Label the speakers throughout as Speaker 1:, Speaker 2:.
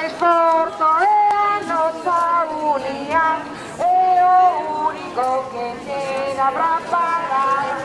Speaker 1: esforzo é a nosa unidade, é o único que queda para pagar.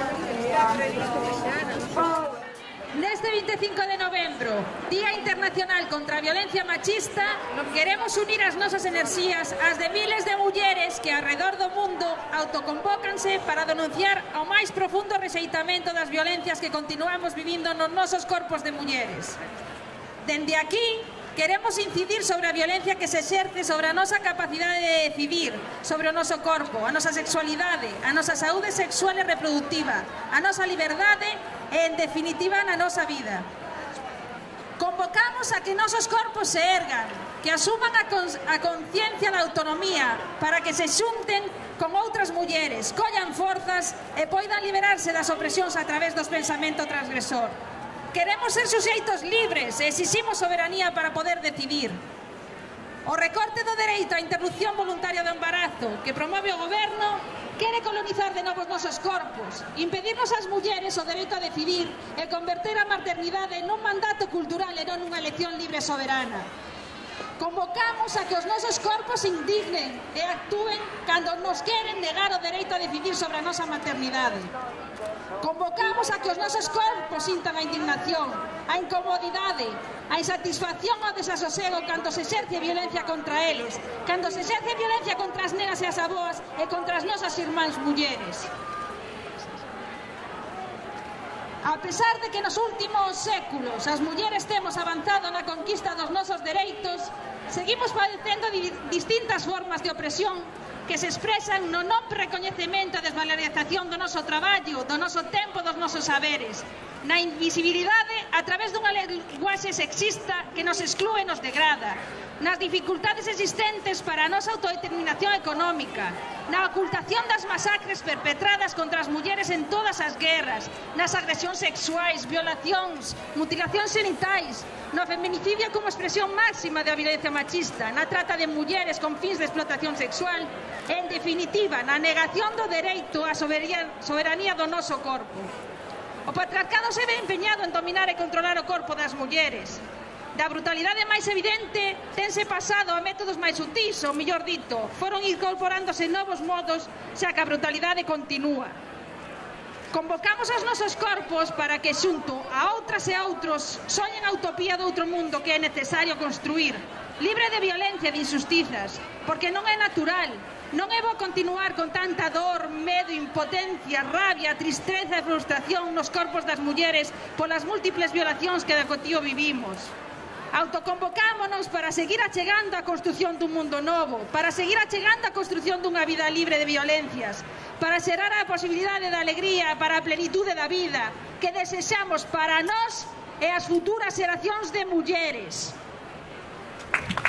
Speaker 2: Neste 25 de novembro, Día Internacional contra a Violencia Machista, queremos unir as nosas enerxías ás de miles de mulleres que alrededor do mundo autoconvócanse para denunciar o máis profundo rexeitamento das violencias que continuamos vivindo nos nosos corpos de mulleres. Dende aquí, queremos incidir sobre a violencia que se exerce sobre a nosa capacidade de decidir, sobre o noso corpo, a nosa sexualidade, a nosa saúde sexual e reproductiva, a nosa liberdade e, en definitiva, na nosa vida. Convocamos a que nosos corpos se ergan, que asuman a conciencia da autonomía para que se xunten con outras mulleres, collan forzas e poidan liberarse das opresións a través dos pensamento transgresor. Queremos ser suxeitos libres e exiximos soberanía para poder decidir. O recorte do dereito á interrupción voluntaria do embarazo que promove o goberno quere colonizar de novo os nosos corpos, impedirnos ás mulleres o dereito a decidir e converter a maternidade nun mandato cultural e non nunha elección libre e soberana. Convocamos a que os nosos corpos se indignen e actúen cando nos queren negar o dereito a decidir sobre a nosa maternidade. Convocamos a que os nosos corpos sintan a indignación, a incomodidade, a insatisfacción ao desasosego cando se exerce violencia contra eles, cando se exerce violencia contra as nenas e as aboas e contra as nosas irmáns mulleres. A pesar de que nos últimos séculos as mulleres temos avanzado na conquista dos nosos dereitos, seguimos padecendo distintas formas de opresión que se expresan no non recoñecemento e desvalorización do noso traballo, do noso tempo, dos nosos saberes, na invisibilidade a través dunha linguaxe sexista que nos exclúe e nos degrada, nas dificultades existentes para a nosa autodeterminación económica, na ocultación das masacres perpetradas contra as mulleres en todas as guerras, nas agresións sexuais, violacións, mutilacións xenitais, no feminicidio como expresión máxima da violencia machista, na trata de mulleres con fins de explotación sexual, e, en definitiva, na negación do dereito á soberanía do noso corpo. O patriarcado se ve empeñado en dominar e controlar o corpo das mulleres. Da brutalidade máis evidente, tense pasado a métodos máis sutís, ou mellor dito, foron incorporándose novos modos, xa que a brutalidade continúa. Convocamos os nosos corpos para que, xunto a outras e outros, soñen a utopía do outro mundo que é necesario construir, libre de violencia e de injustizas, porque non é natural, non é bo continuar con tanta dor, medo, impotencia, rabia, tristeza e frustración nos corpos das mulleres polas múltiples violacións que de cotío vivimos. Autoconvocámonos para seguir achegando a construción dun mundo novo, para seguir achegando a construción dunha vida libre de violencias, para xerar a posibilidade da alegría, para a plenitude da vida que desexamos para nós e as futuras xeracións de mulleres.